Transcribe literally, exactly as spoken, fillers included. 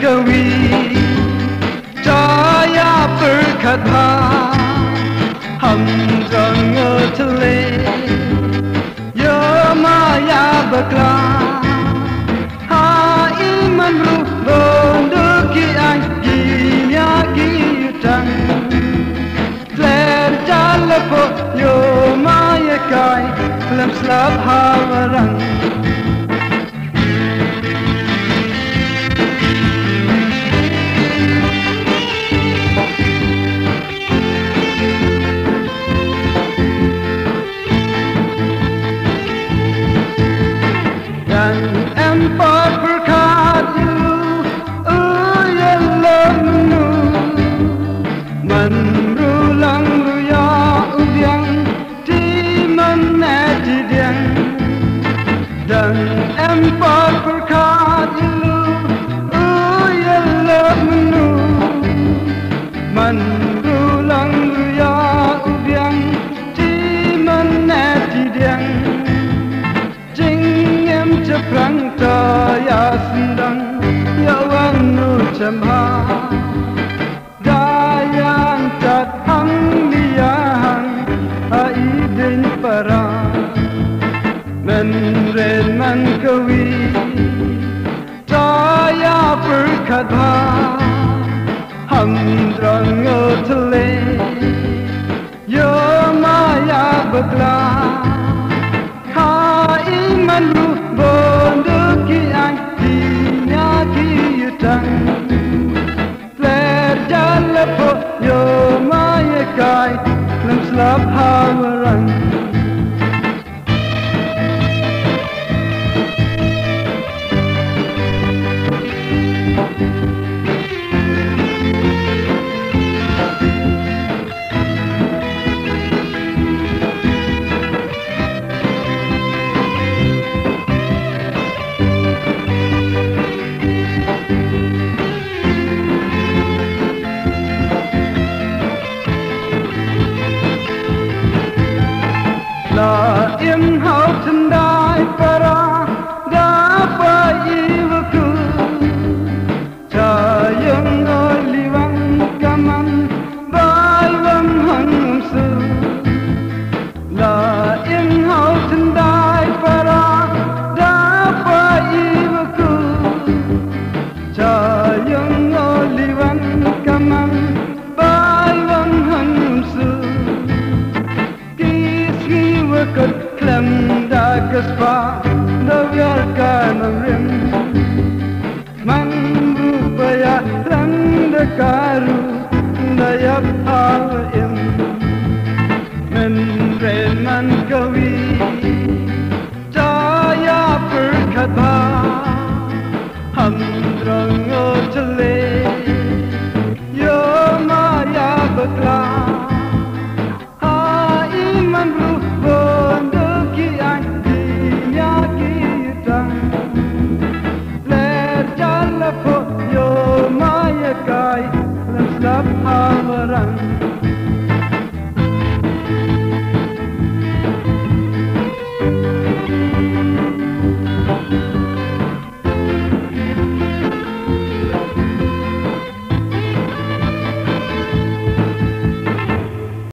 kawi Jaya berkata Hamzang tele Ya maya bakla Ha iman ru Bonduki ay Ginya gitang Tler jalapo Yo maya kai Lam slap hawarang Empat berkat you Uyalah menu Menulang ruya ubiang Di mana didiang Dan empat berkat you Uyalah menu Menulang ruya ubiang Di mana didiang Ceprang daya sendang ya wanu cemha daya cat hang liang aidin para menren man kawi daya berkata hamdrang otele yo maya bakla ha iman ru Bonduki ay Ginya gitang Tler jalapo Yo maya kai Lam slap hawarang La im hau tendai para dapat iwaku Jayang oliwang kaman baiwang hangum su La im hau tendai para dapat iwaku Jayang oliwang kaman baiwang hangum su Kat klem da kaspa da biarkan rim man rupaya lang da karu da yap al im men ren man